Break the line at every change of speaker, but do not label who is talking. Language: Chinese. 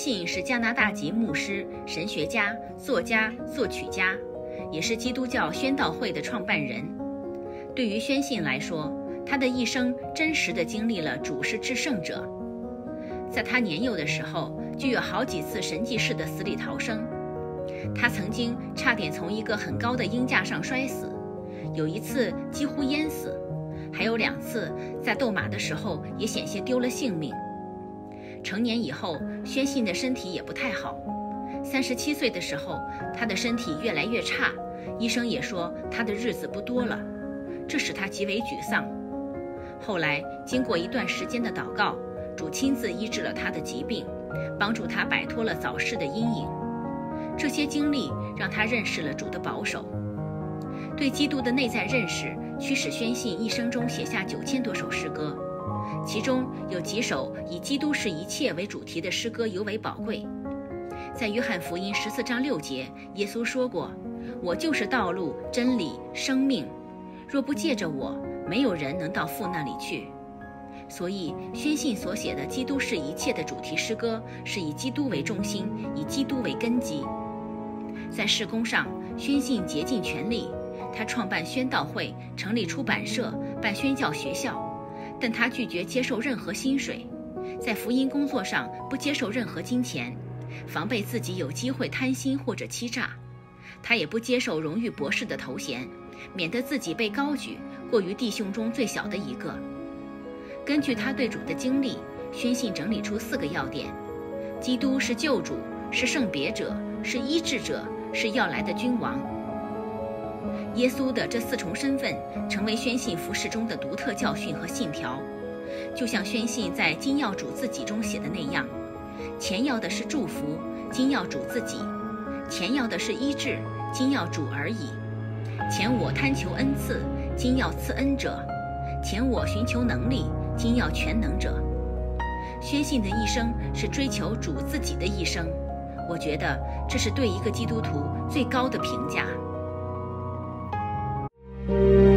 信是加拿大籍牧师、神学家、作家、作曲家，也是基督教宣道会的创办人。对于宣信来说，他的一生真实地经历了主是至圣者。在他年幼的时候，就有好几次神迹式的死里逃生。他曾经差点从一个很高的鹰架上摔死，有一次几乎淹死，还有2次在斗马的时候也险些丢了性命。成年以后，宣信的身体也不太好。37岁的时候，他的身体越来越差，医生也说他的日子不多了，这使他极为沮丧。后来经过一段时间的祷告，主亲自医治了他的疾病，帮助他摆脱了早逝的阴影。这些经历让他认识了主的保守。对基督的内在认识驱使宣信一生中写下9000多首诗歌，其中有几首以基督是一切为主题的诗歌尤为宝贵。在约翰福音14章6节，耶稣说过：“我就是道路、真理、生命，若不借着我，没有人能到父那里去。”所以宣信所写的基督是一切的主题诗歌是以基督为中心，以基督为根基。在事工上，宣信竭尽全力，他创办宣道会，成立出版社，办宣教学校，但他拒绝接受任何薪水。在福音工作上不接受任何金钱，防备自己有机会贪心或者欺诈。他也不接受荣誉博士的头衔，免得自己被高举，过于弟兄中最小的一个。根据他对主的经历，宣信整理出4个要点：基督是救主，是圣别者，是医治者，是要来的君王。耶稣的这4重身份成为宣信服事中的独特教训和信条，就像宣信在今要主自己中写的那样：前要的是祝福，今要主自己；前要的是医治，今要主而已；前我贪求恩赐，今要赐恩者；前我寻求能力，今要全能者。宣信的一生是追求主自己的一生，我觉得这是对一个基督徒最高的评价。